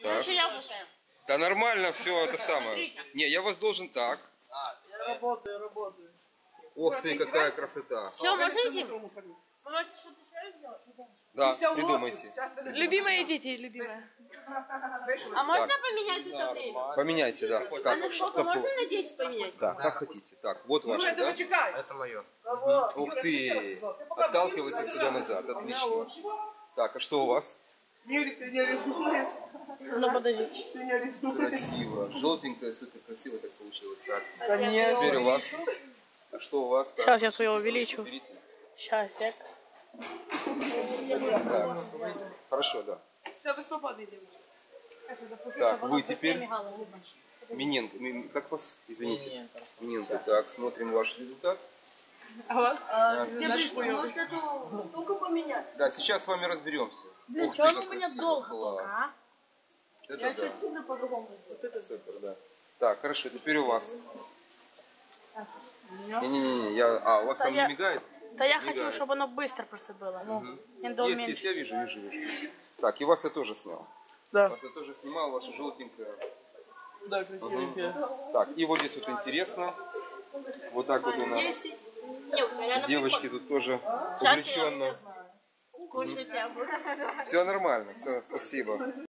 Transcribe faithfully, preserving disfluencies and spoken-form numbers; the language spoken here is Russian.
Так. Да нормально все это самое. Не, я вас должен так. Я работаю, работаю. Ох ты, какая красота. Все, можно идти? Вы можете что-то еще сделать? Да, придумайте. Любимые дети, любимые. А можно поменять это время? Поменяйте, да. А Так, на сколько можно на десять поменять? да, как хотите. Так, вот ваше, да? Это мое. Ух ты. Отталкивается сюда-назад. Отлично. Так, а что у вас? Ну подождите. Красиво. Желтенькое, супер красиво так получилось. Так. Конечно. Теперь у вас. А что у вас? Сейчас я свое увеличу. Берите. Сейчас, я... Так. Хорошо, да. Все, вы свободны, девушка. Так, вы теперь... Миненко. Ми- Как вас? Извините. Миненко. Так, смотрим ваш результат. Может эту штуку поменять? Да, сейчас с вами разберемся. Блин, Ух что ты, он у как меня красиво. долго Класс. пока, а? Это Я да. чуть сильно по-другому сделаю. Супер, да. Так, хорошо, теперь у вас. Не-не-не, я... А, у вас Да там я- не мигает? Да я хотел, Мигает. чтобы оно быстро просто было. Ну, Есть, уменьшить. есть, я вижу, вижу, вижу. Так, и вас я тоже снял. Да. Вас я тоже снимал, ваша желтенькая. Да, красивенькая. Так, и вот здесь вот интересно. Вот так вот у нас. Девочки тут тоже увлеченно. Кушать я буду. Все нормально, все, спасибо.